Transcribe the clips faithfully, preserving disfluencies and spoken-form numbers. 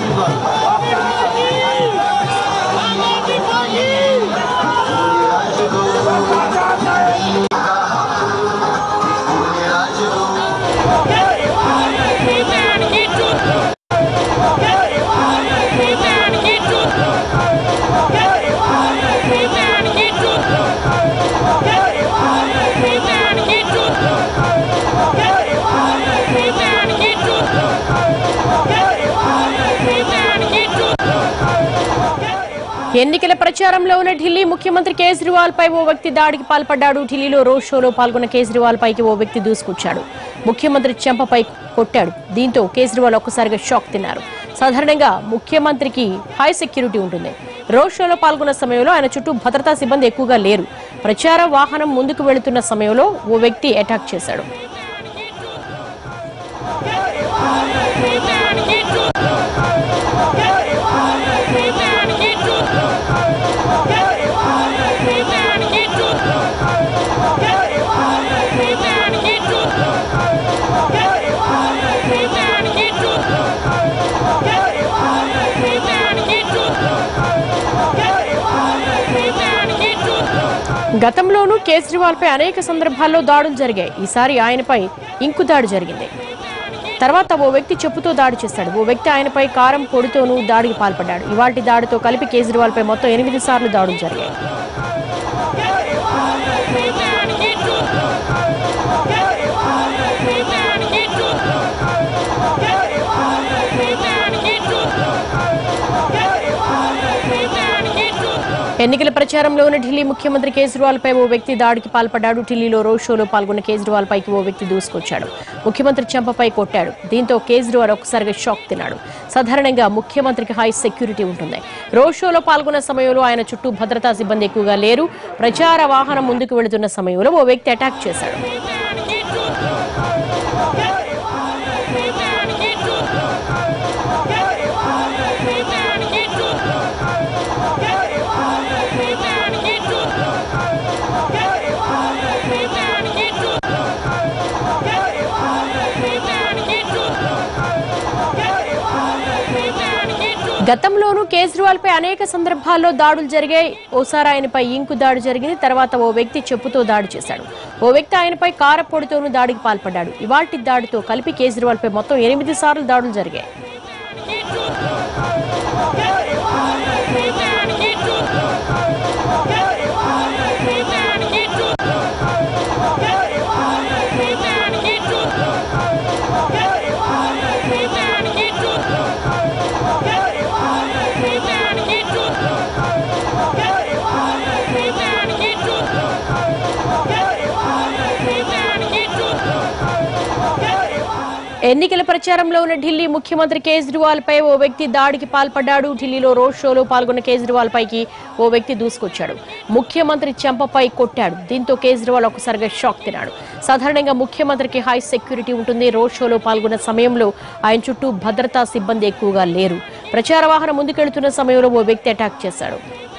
ఎన్నికల ప్రచారంలో ఉన్న ఢిల్లీ ముఖ్యమంత్రి కేజ్రీవాల్ పై ఓ వ్యక్తి దాడికి పాల్పడ్డాడు. ఢిల్లీలో రోడ్ షోలో పాల్గొన్న కేజ్రీవాల్ పైకి ఓ వ్యక్తి దూసుకొచ్చాడు. ముఖ్యమంత్రి చెంపపై కొట్టాడు. దీంతో కేజ్రీవాల్ ఒక్కసారిగా షాక్ తిన్నారు. సాధారణంగా ముఖ్యమంత్రికి హై సెక్యూరిటీ ఉంటుంది. రోడ్ షోలో పాల్గొన్న సమయంలో ఆయన చుట్టూ భద్రతా సిబ్బంది ఎక్కువగా లేరు. ప్రచార వాహనం ముందుకు వెళుతున్న సమయంలో ఓ వ్యక్తి అటాక్ చేశాడు. గతంలోనూ కేజ్రీవాల్ పై అనేక సందర్భాల్లో దాడులు జరిగాయి. ఈసారి ఆయనపై ఇంకు దాడి జరిగింది. తర్వాత ఓ వ్యక్తి చెప్పుతో దాడి చేశాడు. ఓ వ్యక్తి ఆయనపై కారం పొడితోనూ దాడికి పాల్పడ్డాడు. ఇవాల్టి దాడితో కలిపి కేజ్రీవాల్ పై మొత్తం ఎనిమిది సార్లు దాడులు జరిగాయి. ఎన్నికల ప్రచారంలో ఉన్న ఢిల్లీ ముఖ్యమంత్రి కేజ్రీవాల్ పై ఓ వ్యక్తి దాడికి పాల్పడ్డాడు. ఢిల్లీలో రోడ్ షోలో పాల్గొన్న కేజ్రీవాల్ పైకి ఓ వ్యక్తి దూసుకొచ్చాడు. ముఖ్యమంత్రి చెంపపై కొట్టాడు. దీంతో కేజ్రీవాల్ ఒక్కసారిగా షాక్ తిన్నాడు. సాధారణంగా ముఖ్యమంత్రికి హై సెక్యూరిటీ ఉంటుంది. రోడ్ షోలో పాల్గొన్న సమయంలో ఆయన చుట్టూ భద్రతా సిబ్బంది ఎక్కువగా లేరు. ప్రచార వాహనం ముందుకు వెళుతున్న సమయంలో ఓ వ్యక్తి అటాక్ చేశాడు. గతంలోనూ కేజ్రీవాల్ పై అనేక సందర్భాల్లో దాడులు జరిగాయి. ఓసారి ఆయనపై ఇంకు దాడి జరిగింది. తర్వాత ఓ వ్యక్తి చెప్పుతో దాడి చేశాడు. ఓ వ్యక్తి ఆయనపై కారపొడితోనూ దాడికి పాల్పడ్డాడు. ఇవాల్టి దాడితో కలిపి కేజ్రీవాల్ పై మొత్తం ఎనిమిది సార్లు దాడులు జరిగాయి. ఎన్నికల ప్రచారంలో ఉన్న ఢిల్లీ ముఖ్యమంత్రి కేజ్రీవాల్ పై ఓ వ్యక్తి దాడికి పాల్పడ్డాడు. ఢిల్లీలో రోడ్ షోలో పాల్గొన్న కేజ్రీవాల్ పైకి ఓ వ్యక్తి దూసుకొచ్చాడు. ముఖ్యమంత్రి చెంపపై కొట్టాడు. దీంతో కేజ్రీవాల్ ఒక్కసారిగా షాక్ తిన్నాడు. సాధారణంగా ముఖ్యమంత్రికి హై సెక్యూరిటీ ఉంటుంది. రోడ్ షోలో పాల్గొన్న సమయంలో ఆయన చుట్టూ భద్రతా సిబ్బంది ఎక్కువగా లేరు. ప్రచార వాహనం ముందుకెళ్తున్న సమయంలో ఓ వ్యక్తి అటాక్ చేశాడు.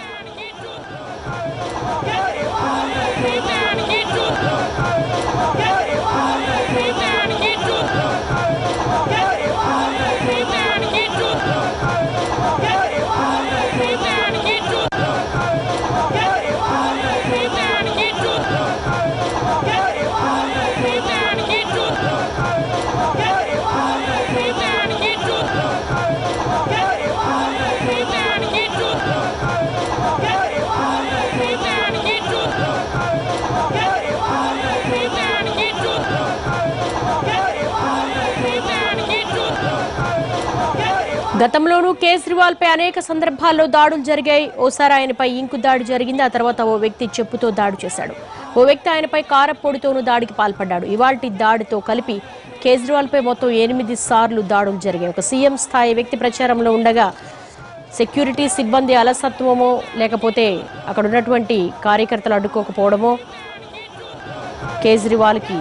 గతంలోనూ కేజ్రీవాల్ పై అనేక సందర్భాల్లో దాడులు జరిగాయి. ఓసారి ఆయనపై ఇంకు దాడి జరిగింది. ఆ తర్వాత ఓ వ్యక్తి చెప్పుతో దాడి చేశాడు. ఓ వ్యక్తి ఆయనపై కారపొడితోనూ దాడికి పాల్పడ్డాడు. ఇవాల్టి దాడితో కలిపి కేజ్రీవాల్ పై మొత్తం ఎనిమిది సార్లు దాడులు జరిగాయి. ఒక సీఎం స్థాయి వ్యక్తి ప్రచారంలో ఉండగా సెక్యూరిటీ సిబ్బంది అలసత్వమో లేకపోతే అక్కడ ఉన్నటువంటి కార్యకర్తలు అడ్డుకోకపోవడమో కేజ్రీవాల్కి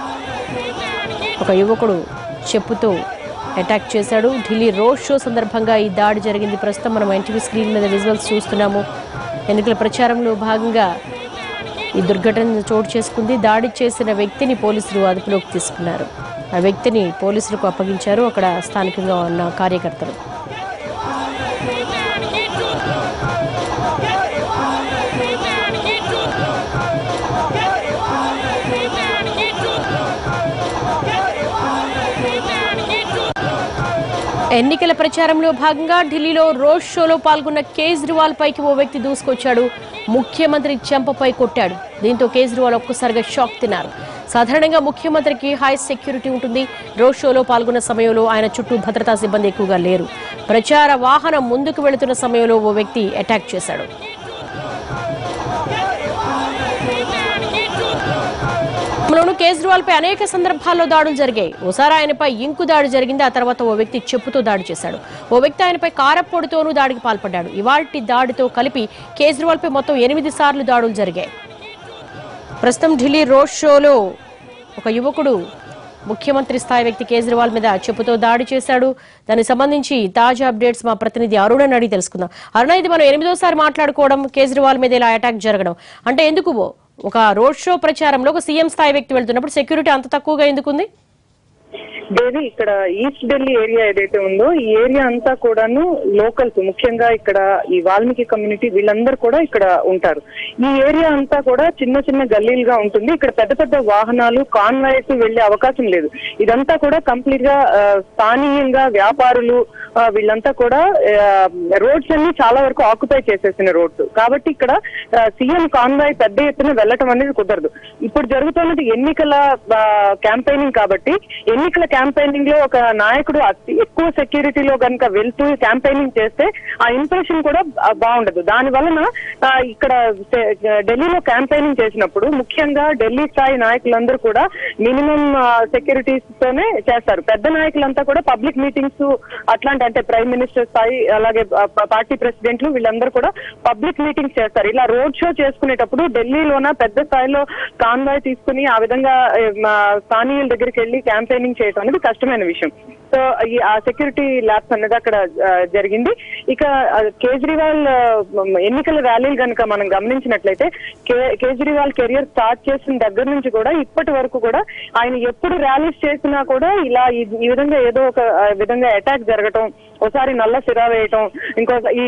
ఒక యువకుడు చెప్పుతో అటాక్ చేశాడు. ఢిల్లీ రోడ్ షో సందర్భంగా ఈ దాడి జరిగింది. ప్రస్తుతం మనం ఎన్టీవీ స్క్రీన్ మీద విజువల్స్ చూస్తున్నాము. ఎన్నికల ప్రచారంలో భాగంగా ఈ దుర్ఘటన చోటు చేసుకుంది. దాడి చేసిన వ్యక్తిని పోలీసులు అదుపులోకి తీసుకున్నారు. ఆ వ్యక్తిని పోలీసులకు అప్పగించారు అక్కడ స్థానికంగా ఉన్న కార్యకర్తలు. ఎన్నికల ప్రచారంలో భాగంగా ఢిల్లీలో రోడ్ షోలో పాల్గొన్న కేజ్రీవాల్ పైకి ఓ వ్యక్తి దూసుకొచ్చాడు. ముఖ్యమంత్రి చెంపపై కొట్టాడు. దీంతో కేజ్రీవాల్ ఒక్కసారిగా షాక్ తిన్నారు. సాధారణంగా ముఖ్యమంత్రికి హై సెక్యూరిటీ ఉంటుంది. రోడ్ షోలో పాల్గొన్న సమయంలో ఆయన చుట్టూ భద్రతా సిబ్బంది ఎక్కువగా లేరు. ప్రచార వాహనం ముందుకు వెళుతున్న సమయంలో ఓ వ్యక్తి అటాక్ చేశాడు. కేజ్రీవాల్ పై అనేక సందర్భాల్లో దాడులు జరిగాయి. ఓసారి ఆయనపై ఇంకు దాడి జరిగింది. ఆ తర్వాత ఓ వ్యక్తి చెప్పుతో దాడి చేశాడు. ఓ వ్యక్తి ఆయనపై కారప్పొడితోనూ దాడికి పాల్పడ్డాడు. ఇవాల్టి దాడితో కలిపి కేజ్రీవాల్ పై మొత్తం ఎనిమిది సార్లు దాడులు జరిగాయి. ప్రస్తుతం ఢిల్లీ రోడ్ షోలో ఒక యువకుడు ముఖ్యమంత్రి స్థాయి వ్యక్తి కేజ్రీవాల్ మీద చెప్పుతో దాడి చేశాడు. దానికి సంబంధించి తాజా అప్డేట్స్ మా ప్రతినిధి అరుణ అడిగి తెలుసుకుందాం. అరుణ, ఇది మనం ఎనిమిదోసారి మాట్లాడుకోవడం, కేజ్రీవాల్ మీద ఇలా అటాక్ జరగడం అంటే ఎందుకు? ఒక రోడ్ షో ప్రచారంలో ఒక సీఎం స్థాయి వ్యక్తి వెళ్తున్నప్పుడు సెక్యూరిటీ అంత తక్కువగా ఎందుకుంది? దేవి, ఇక్కడ ఈస్ట్ ఢిల్లీ ఏరియా ఏదైతే ఉందో ఈ ఏరియా అంతా కూడాను లోకల్స్, ముఖ్యంగా ఇక్కడ ఈ వాల్మీకి కమ్యూనిటీ వీళ్ళందరూ కూడా ఇక్కడ ఉంటారు. ఈ ఏరియా అంతా కూడా చిన్న చిన్న గల్లీలుగా ఉంటుంది. ఇక్కడ పెద్ద పెద్ద వాహనాలు కాన్వాయ్స్ వెళ్లే అవకాశం లేదు. ఇదంతా కూడా కంప్లీట్ గా స్థానియంగా వ్యాపారులు వీళ్ళంతా కూడా రోడ్స్ అన్ని చాలా వరకు ఆక్యుపై చేసేసిన రోడ్స్ కాబట్టి ఇక్కడ సీఎం కాన్వాయ్ పెద్ద ఎత్తున వెళ్ళటం అనేది కుదరదు. ఇప్పుడు జరుగుతున్నది ఎన్నికల క్యాంపెయినింగ్ కాబట్టి ఎన్నికల క్యాంపెయినింగ్ లో ఒక నాయకుడు ఎక్కువ సెక్యూరిటీలో కనుక వెళ్తూ క్యాంపెయినింగ్ చేస్తే ఆ ఇంప్రెషన్ కూడా బాగుండదు. దాని వలన ఇక్కడ ఢిల్లీలో క్యాంపెయినింగ్ చేసినప్పుడు ముఖ్యంగా ఢిల్లీ స్థాయి నాయకులందరూ కూడా మినిమం సెక్యూరిటీస్ తోనే చేస్తారు. పెద్ద నాయకులంతా కూడా పబ్లిక్ మీటింగ్స్ అట్లాంటి అంటే ప్రైమ్ మినిస్టర్ స్థాయి అలాగే పార్టీ ప్రెసిడెంట్లు వీళ్ళందరూ కూడా పబ్లిక్ మీటింగ్స్ చేస్తారు. ఇలా రోడ్ షో చేసుకునేటప్పుడు ఢిల్లీలోన పెద్ద స్థాయిలో కాన్వాయ్ తీసుకుని ఆ విధంగా స్థానికుల దగ్గరికి వెళ్లి క్యాంపెయినింగ్ చేయడం అనేది కష్టమైన విషయం. సో ఈ ఆ సెక్యూరిటీ ల్యాబ్స్ అనేది అక్కడ జరిగింది. ఇక కేజ్రీవాల్ ఎన్నికల ర్యాలీలు కనుక మనం గమనించినట్లయితే కేజ్రీవాల్ కెరియర్ స్టార్ట్ చేసిన దగ్గర నుంచి కూడా ఇప్పటి వరకు కూడా ఆయన ఎప్పుడు ర్యాలీస్ చేసినా కూడా ఇలా ఈ విధంగా ఏదో ఒక విధంగా అటాక్ జరగటం, ఒకసారి నల్ల సిరా వేయటం, ఇంకో ఈ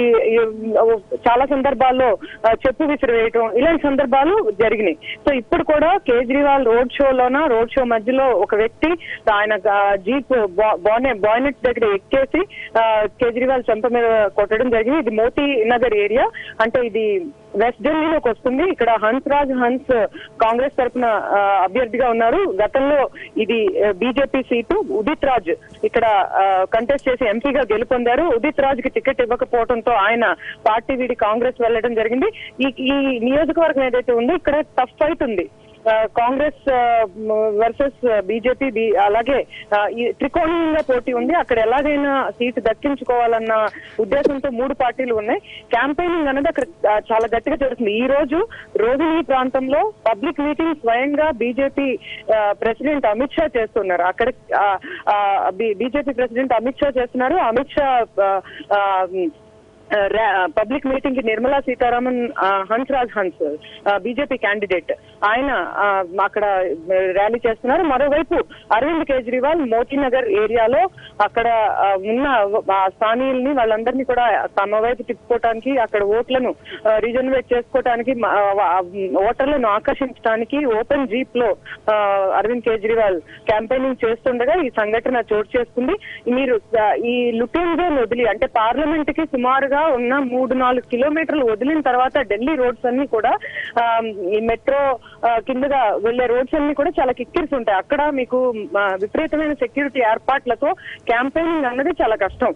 చాలా సందర్భాల్లో చెప్పు విసిరి వేయటం, ఇలాంటి సందర్భాలు జరిగినాయి. సో ఇప్పుడు కూడా కేజ్రీవాల్ రోడ్ షోలోన రోడ్ షో మధ్యలో ఒక వ్యక్తి ఆయన జీప్ బానే బాయ్నెట్ దగ్గర ఎక్కేసి కేజ్రీవాల్ చెంప మీద కొట్టడం జరిగింది. ఇది మోతీ నగర్ ఏరియా, అంటే ఇది వెస్ట్ ఢిల్లీలోకి వస్తుంది. ఇక్కడ హన్స్ రాజ్ హన్స్ కాంగ్రెస్ తరఫున అభ్యర్థిగా ఉన్నారు. గతంలో ఇది బీజేపీ సీటు. ఉదిత్ రాజ్ ఇక్కడ కంటెస్ట్ చేసి ఎంపీగా గెలుపొందారు. ఉదిత్ రాజ్ కి టికెట్ ఇవ్వకపోవడంతో ఆయన పార్టీ వీడి కాంగ్రెస్ వెళ్లడం జరిగింది. ఈ ఈ నియోజకవర్గం ఏదైతే ఉందో ఇక్కడ టఫ్ ఫైట్ ఉంది. కాంగ్రెస్ వర్సెస్ బీజేపీ, అలాగే ఈ త్రికోణీయంగా పోటీ ఉంది. అక్కడ ఎలాగైనా సీటు దక్కించుకోవాలన్న ఉద్దేశంతో మూడు పార్టీలు ఉన్నాయి. క్యాంపెయినింగ్ అనేది అక్కడ చాలా గట్టిగా జరుగుతుంది. ఈ రోజు రోహిణి ప్రాంతంలో పబ్లిక్ మీటింగ్ స్వయంగా బీజేపీ ప్రెసిడెంట్ అమిత్ షా చేస్తున్నారు. అక్కడ బీజేపీ ప్రెసిడెంట్ అమిత్ షా చేస్తున్నారు. అమిత్ షా పబ్లిక్ మీటింగ్ కి నిర్మలా సీతారామన్, హన్స్ రాజ్ హన్స్ బీజేపీ క్యాండిడేట్, ఆయన అక్కడ ర్యాలీ చేస్తున్నారు. మరోవైపు అరవింద్ కేజ్రీవాల్ మోతీనగర్ ఏరియాలో అక్కడ ఉన్న స్థానికుల్ని వాళ్ళందరినీ కూడా తమ వైపు తిప్పుకోవటానికి, అక్కడ ఓట్లను రిజర్వేట్ చేసుకోవటానికి, ఓటర్లను ఆకర్షించడానికి ఓపెన్ జీప్ లో అరవింద్ కేజ్రీవాల్ క్యాంపెయినింగ్ చేస్తుండగా ఈ సంఘటన చోటు చేసుకుంది. మీరు ఈ లుటిన్ జోన్ వదిలి అంటే పార్లమెంట్ కి సుమారుగా ఉన్న మూడు నాలుగు కిలోమీటర్లు వదిలిన తర్వాత ఢిల్లీ రోడ్స్ అన్ని కూడా ఈ మెట్రో కిందగా వెళ్లే రోడ్స్ అన్ని కూడా చాలా కిక్కిరిసి ఉంటాయి. అక్కడ మీకు విపరీతమైన సెక్యూరిటీ ఏర్పాట్లతో క్యాంపెయినింగ్ అన్నది చాలా కష్టం.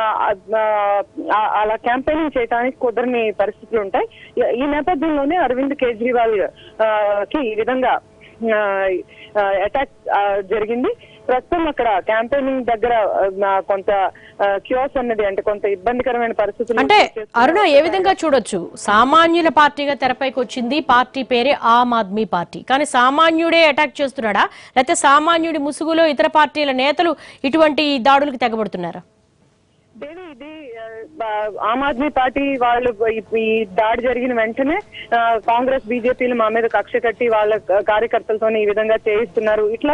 అలా క్యాంపెయినింగ్ చేయడానికి కుదరని పరిస్థితులు ఉంటాయి. ఈ నేపథ్యంలోనే అరవింద్ కేజ్రీవాల్ కి ఈ విధంగా అటాక్ జరిగింది. ప్రస్తుతం అక్కడ క్యాంపెయినింగ్ దగ్గర కొంత క్యూస్ అన్నది అంటే కొంత ఇబ్బందికరమైన పరిస్థితులు. అంటే అరుణ, ఏ విధంగా చూడొచ్చు? సామాన్యుల పార్టీగా తెరపైకి వచ్చింది పార్టీ పేరే ఆమ్ ఆద్మీ పార్టీ, కానీ సామాన్యుడే అటాక్ చేస్తున్నాడా, లేకపోతే సామాన్యుడి ముసుగులో ఇతర పార్టీల నేతలు ఇటువంటి దాడులకు తెగబడుతున్నారా? దేవి, ఇది ఆమ్ ఆద్మీ పార్టీ వాళ్ళు ఈ దాడి జరిగిన వెంటనే కాంగ్రెస్ బీజేపీలు మా మీద కక్ష కట్టి వాళ్ళ కార్యకర్తలతో ఈ విధంగా చేయిస్తున్నారు, ఇట్లా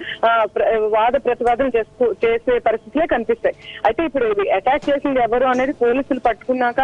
వాద ప్రతివాదం చేస్తూ చేసే పరిస్థితులే కనిపిస్తాయి. అయితే ఇప్పుడు అటాక్ చేసింది ఎవరు అనేది పోలీసులు పట్టుకున్నాక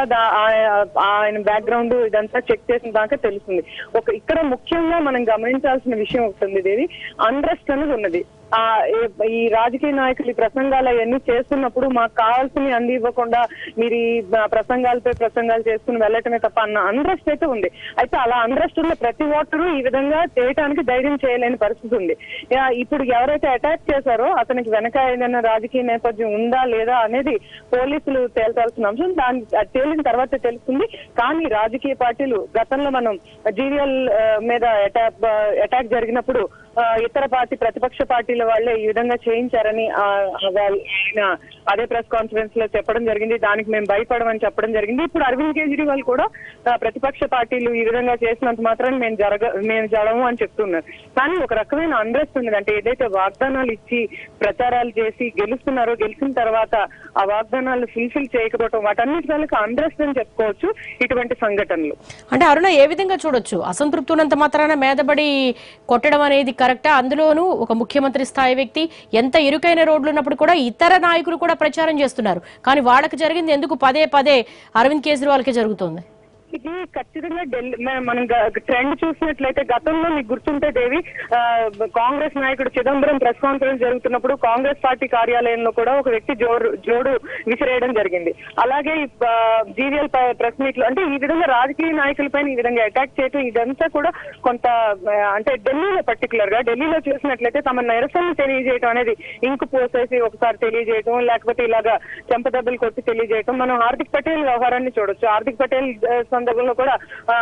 ఆయన బ్యాక్గ్రౌండ్ ఇదంతా చెక్ చేసిన దాకా తెలుస్తుంది. ఒక ఇక్కడ ముఖ్యంగా మనం గమనించాల్సిన విషయం ఉంటుంది, దేవి అన్రెస్ట్ అనేది ఉన్నది. ఆ ఈ రాజకీయ నాయకులు ఈ ప్రసంగాలు అవన్నీ చేస్తున్నప్పుడు మాకు కావాల్సినవి అంది ఇవ్వకుండా మీరు ఈ ప్రసంగాలపై ప్రసంగాలు చేసుకుని వెళ్ళటమే తప్ప అన్న అన్రెస్ట్ అయితే ఉంది. అయితే అలా అన్రెస్ట్ ఉన్న ప్రతి ఓటరు ఈ విధంగా చేయడానికి ధైర్యం చేయలేని పరిస్థితి ఉంది. ఇప్పుడు ఎవరైతే అటాక్ చేశారో అతనికి వెనక ఏదైనా రాజకీయ నేపథ్యం ఉందా లేదా అనేది పోలీసులు తేల్చాల్సిన అంశం. దాని తేలిన తర్వాత తెలుస్తుంది. కానీ రాజకీయ పార్టీలు గతంలో మనం జీవీఎల్ మీద అటాక్ అటాక్ జరిగినప్పుడు ఇతర పార్టీ ప్రతిపక్ష పార్టీల వాళ్ళే ఈ విధంగా చేయించారని ఆయన అదే ప్రెస్ కాన్ఫరెన్స్ లో చెప్పడం జరిగింది. దానికి మేము భయపడమని చెప్పడం జరిగింది. ఇప్పుడు అరవింద్ కేజ్రీవాల్ కూడా ప్రతిపక్ష పార్టీలు ఈ విధంగా చేసినంత మాత్రం మేము జరగ మేము జరగము అని చెప్తున్నారు. కానీ ఒక రకమైన అన్రెస్ట్ ఉంది. అంటే ఏదైతే వాగ్దానాలు ఇచ్చి ప్రచారాలు చేసి గెలుస్తున్నారో గెలిచిన తర్వాత ఆ వాగ్దానాలు ఫుల్ఫిల్ చేయకపోవడం వాటన్నిటి వాళ్ళకి అన్రెస్ట్ అని చెప్పుకోవచ్చు ఇటువంటి సంఘటనలు. అంటే అరుణ ఏ విధంగా చూడొచ్చు? అసంతృప్తి ఉన్నంత మాత్రాన మీదబడి కొట్టడం అనేది కరెక్టా? అందులోనూ ఒక ముఖ్యమంత్రి స్థాయి వ్యక్తి ఎంత ఇరుకైన రోడ్లు ఉన్నప్పుడు కూడా ఇతర నాయకులు కూడా ప్రచారం చేస్తున్నారు. కానీ వాళ్ళకి జరిగింది ఎందుకు పదే పదే అరవింద్ కేజ్రీవాల్కే జరుగుతుంది? ఇది ఖచ్చితంగా ఢిల్లీ మనం ట్రెండ్ చూసినట్లయితే గతంలో మీకు గుర్తుంటే దేవి కాంగ్రెస్ నాయకుడు చిదంబరం ప్రెస్ కాన్ఫరెన్స్ జరుగుతున్నప్పుడు కాంగ్రెస్ పార్టీ కార్యాలయంలో కూడా ఒక వ్యక్తి జోడు జోడు విసిరేయడం జరిగింది. అలాగే జీవీఎల్ ప్రెస్ మీట్ లో అంటే ఈ విధంగా రాజకీయ నాయకులపైన ఈ విధంగా అటాక్ చేయడం ఇదంతా కూడా కొంత అంటే ఢిల్లీలో పర్టికులర్ గా ఢిల్లీలో చూసినట్లయితే తమ నిరసన తెలియజేయడం అనేది ఇంకు పోసేసి ఒకసారి తెలియజేయడం, లేకపోతే ఇలాగా చెంపదెబ్బలు కొట్టి తెలియజేయడం. మనం హార్దిక్ పటేల్ వ్యవహారాన్ని చూడొచ్చు. హార్దిక్ పటేల్ సందర్భంలో కూడా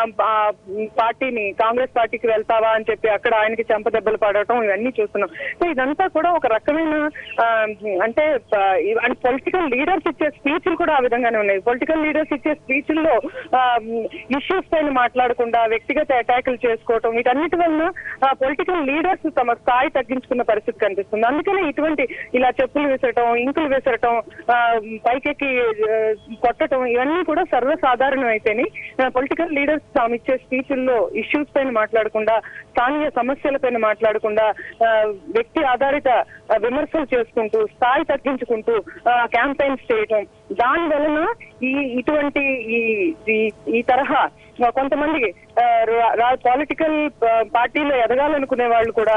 పార్టీని కాంగ్రెస్ పార్టీకి వెళ్తావా అని చెప్పి అక్కడ ఆయనకి చెంపదెబ్బలు పడటం ఇవన్నీ చూస్తున్నాం. సో ఇదంతా కూడా ఒక రకమైన అంటే పొలిటికల్ లీడర్స్ ఇచ్చే స్పీచ్లు కూడా ఆ విధంగానే ఉన్నాయి. పొలిటికల్ లీడర్స్ ఇచ్చే స్పీచ్ల్లో ఇష్యూస్ పైన మాట్లాడకుండా వ్యక్తిగత అటాకులు చేసుకోవటం వీటన్నిటి వలన పొలిటికల్ లీడర్స్ తమ స్థాయి తగ్గించుకున్న పరిస్థితి కనిపిస్తుంది. అందుకనే ఇటువంటి ఇలా చెప్పులు విసరటం, ఇంకులు విసరటం, పైకెక్కి కొట్టడం ఇవన్నీ కూడా సర్వసాధారణం అయితేనే పొలిటికల్ లీడర్స్ తాము ఇచ్చే స్పీచ్ల్లో ఇష్యూస్ పైన మాట్లాడకుండా, స్థానియ సమస్యల పైన మాట్లాడకుండా వ్యక్తి ఆధారిత విమర్శలు చేసుకుంటూ స్థాయి తగ్గించుకుంటూ క్యాంపెయిన్స్ చేయటం, దాని వలన ఈ ఇటువంటి ఈ ఈ తరహా కొంతమంది పొలిటికల్ పార్టీలో ఎదగాలనుకునే వాళ్ళు కూడా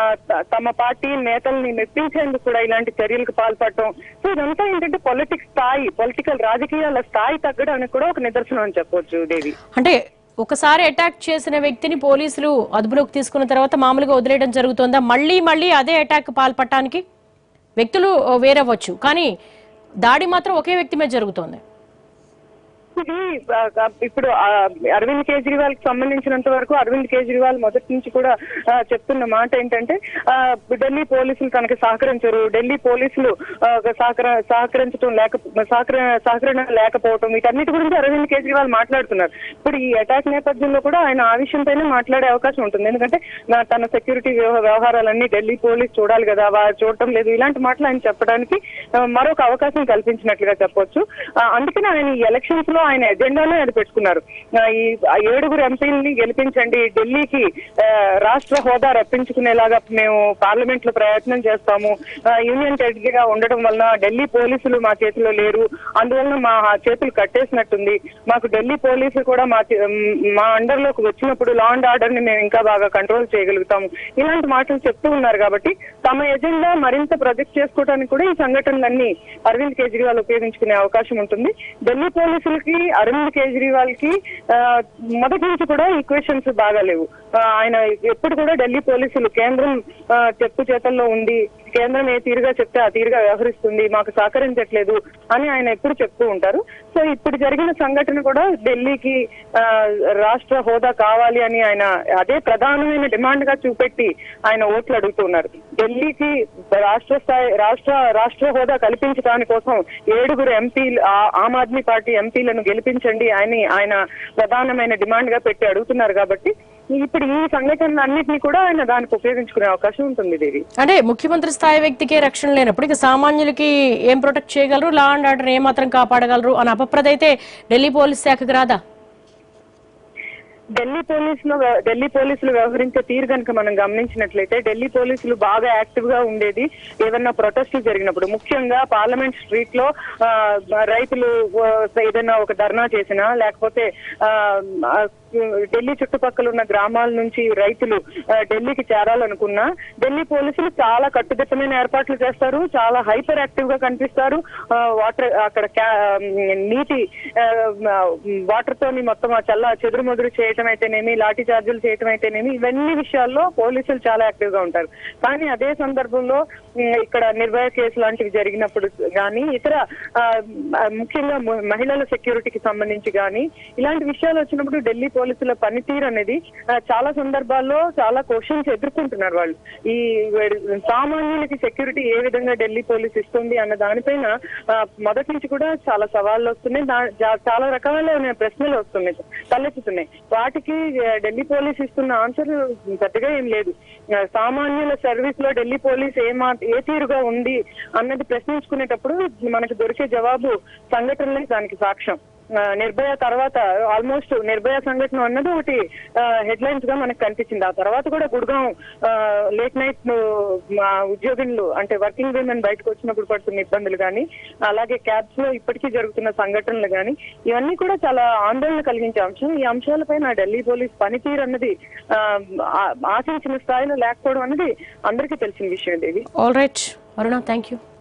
తమ పార్టీ నేతల్ని మెప్పించేందుకు కూడా ఇలాంటి చర్యలకు పాల్పడటం. సో ఇదంతా ఏంటంటే పొలిటిక్స్ స్థాయి పొలిటికల్ రాజకీయాల స్థాయి తగ్గడానికి కూడా ఒక నిదర్శనం అని చెప్పొచ్చు దేవి. అంటే ఒకసారి అటాక్ చేసిన వ్యక్తిని పోలీసులు అదుపులోకి తీసుకున్న తర్వాత మామూలుగా వదిలేయడం జరుగుతుందా? మళ్ళీ మళ్ళీ అదే అటాక్ పాల్పడటానికి వ్యక్తులు వేరవచ్చు, కానీ దాడి మాత్రం ఒకే వ్యక్తి మీద జరుగుతోంది. ఇది ఇప్పుడు అరవింద్ కేజ్రీవాల్ కి సంబంధించినంత వరకు అరవింద్ కేజ్రీవాల్ మొదటి నుంచి కూడా చెప్తున్న మాట ఏంటంటే ఢిల్లీ పోలీసులు తనకి సహకరించరు, ఢిల్లీ పోలీసులు సహకర సహకరించడం లేక సహకర సహకరణ లేకపోవటం వీటన్నిటి గురించి అరవింద్ కేజ్రీవాల్ మాట్లాడుతున్నారు. ఇప్పుడు ఈ అటాక్ నేపథ్యంలో కూడా ఆయన ఆ విషయం పైన మాట్లాడే అవకాశం ఉంటుంది. ఎందుకంటే తన సెక్యూరిటీ వ్యవహారాలన్నీ ఢిల్లీ పోలీసు చూడాలి కదా, వారు చూడటం లేదు, ఇలాంటి మాటలు ఆయన చెప్పడానికి మరొక అవకాశం కల్పించినట్లుగా చెప్పొచ్చు. అందుకని ఆయన ఈ ఎలక్షన్స్ లో ఆయన ఎజెండానే అది పెట్టుకున్నారు. ఈ ఏడుగురు ఎంపీలని గెలిపించండి, ఢిల్లీకి రాష్ట్ర హోదా రప్పించుకునేలాగా మేము పార్లమెంట్ లో ప్రయత్నం చేస్తాము, యూనియన్ టెరిటరీ గా ఉండడం వలన ఢిల్లీ పోలీసులు మా చేతిలో లేరు, అందువలన మా చేతులు కట్టేసినట్టుంది, మాకు ఢిల్లీ పోలీసులు కూడా మా మా అండర్ లోకి వచ్చినప్పుడు లా అండ్ ఆర్డర్ ని మేము ఇంకా బాగా కంట్రోల్ చేయగలుగుతాము, ఇలాంటి మాటలు చెప్తూ ఉన్నారు. కాబట్టి తమ ఎజెండా మరింత ప్రొజెక్ట్ చేసుకోవడానికి కూడా ఈ సంఘటనలన్నీ అరవింద్ కేజ్రీవాల్ ఉపయోగించుకునే అవకాశం ఉంటుంది. ఢిల్లీ పోలీసులకి అరవింద్ కేజ్రీవాల్ కి మొదటి నుంచి కూడా ఈక్వేషన్స్ బాగాలేవు. ఆయన ఎప్పుడు కూడా ఢిల్లీ పోలీసులు కేంద్రం చెప్పు చేతల్లో ఉంది, కేంద్రం ఏ తీరుగా చెప్తే ఆ తీరుగా వ్యవహరిస్తుంది, మాకు సహకరించట్లేదు అని ఆయన ఎప్పుడు చెప్తూ ఉంటారు. సో ఇప్పుడు జరిగిన సంఘటన కూడా ఢిల్లీకి రాష్ట్ర హోదా కావాలి అని ఆయన అదే ప్రధానమైన డిమాండ్ గా చూపెట్టి ఆయన ఓట్లు అడుగుతున్నారు. ఢిల్లీకి రాష్ట్ర స్థాయి రాష్ట్ర రాష్ట్ర హోదా కల్పించడానికి కోసం ఏడుగురు ఎంపీలు ఆమ్ ఆద్మీ పార్టీ ఎంపీలను గెలిపించండి అని ఆయన ప్రధానమైన డిమాండ్ గా పెట్టి అడుగుతున్నారు. కాబట్టి ఇప్పుడు ఈ సంఘటనలు అన్నింటినీ కూడా ఆయన దానికి ఉపయోగించుకునే అవకాశం ఉంటుంది దేవి. అంటే ముఖ్యమంత్రి స్థాయి వ్యక్తికే రక్షణ లేనప్పుడు ఇక సామాన్యులకి ఏం ప్రొటెక్ట్ చేయగలరు, లా అండ్ ఆర్డర్ ఏ మాత్రం కాపాడగలరు అన్న అపప్రద అయితే ఢిల్లీ పోలీస్ శాఖకు రాదా? ఢిల్లీ పోలీసులు ఢిల్లీ పోలీసులు వ్యవహరించే తీరు కనుక మనం గమనించినట్లయితే ఢిల్లీ పోలీసులు బాగా యాక్టివ్ గా ఉండేది ఏదన్నా ప్రొటెస్టులు జరిగినప్పుడు, ముఖ్యంగా పార్లమెంట్ స్ట్రీట్ లో రైతులు ఏదైనా ఒక ధర్నా చేసినా, లేకపోతే ఆ ఢిల్లీ చుట్టుపక్కల ఉన్న గ్రామాల నుంచి రైతులు ఢిల్లీకి చేరాలనుకున్నా ఢిల్లీ పోలీసులు చాలా కట్టుదిట్టమైన ఏర్పాట్లు చేస్తారు, చాలా హైపర్ యాక్టివ్ గా కనిపిస్తారు. వాటర్ అక్కడ నీటి వాటర్ తోని మొత్తం చల్ల చెదురు మదురు చేయటం అయితేనేమి, లాఠీ చార్జీలు చేయటం అయితేనేమి, ఇవన్నీ విషయాల్లో పోలీసులు చాలా యాక్టివ్ గా ఉంటారు. కానీ అదే సందర్భంలో ఇక్కడ నిర్భయ కేసు లాంటివి జరిగినప్పుడు కానీ, ఇతర ముఖ్యంగా మహిళల సెక్యూరిటీకి సంబంధించి కానీ ఇలాంటి విషయాలు వచ్చినప్పుడు ఢిల్లీ పోలీసుల పనితీరు అనేది చాలా సందర్భాల్లో చాలా క్వశ్చన్స్ ఎదుర్కొంటున్నారు వాళ్ళు. ఈ సామాన్యులకి సెక్యూరిటీ ఏ విధంగా ఢిల్లీ పోలీస్ ఇస్తుంది అన్న దానిపైన మొదటి నుంచి కూడా చాలా సవాళ్ళు వస్తున్నాయి, చాలా రకాలైన ప్రశ్నలు వస్తున్నాయి, తలెత్తుతున్నాయి. వాటికి ఢిల్లీ పోలీస్ ఇస్తున్న ఆన్సర్ పెద్దగా ఏం లేదు. సామాన్యుల సర్వీస్ లో ఢిల్లీ పోలీస్ ఏ మా ఏ తీరుగా ఉంది అన్నది ప్రశ్నించుకునేటప్పుడు మనకు దొరికే జవాబు సంఘటనలే దానికి సాక్ష్యం. నిర్భయ తర్వాత ఆల్మోస్ట్ నిర్భయ సంఘటన అన్నది ఒకటి హెడ్ లైన్స్ గా మనకు కనిపించింది. ఆ తర్వాత కూడా గుడ్గాం లేట్ నైట్ ఉద్యోగులు అంటే వర్కింగ్ విమెన్ బయటకు వచ్చినప్పుడు పడుతున్న ఇబ్బందులు కానీ, అలాగే క్యాబ్స్ లో ఇప్పటికీ జరుగుతున్న సంఘటనలు కానీ, ఇవన్నీ కూడా చాలా ఆందోళన కలిగించే అంశం. ఈ అంశాలపైన ఢిల్లీ పోలీస్ పనితీరు అన్నది ఆశించిన స్థాయిలో లేకపోవడం అనేది అందరికీ తెలిసిన విషయం. Devi. All right Aruna, thank you.